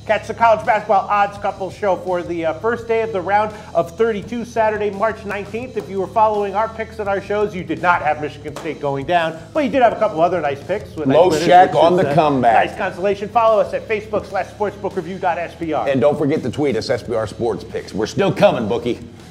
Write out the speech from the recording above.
Catch the College Basketball Odds Couple show for the first day of the round of 32, Saturday, March 19th. If you were following our picks at our shows, you did not have Michigan State going down, but you did have a couple other nice picks. Loshak on the comeback. Nice consolation. Follow us at Facebook/sportsbookreview.sbr. And don't forget to tweet us, SBR Sports Picks. We're still coming, bookie.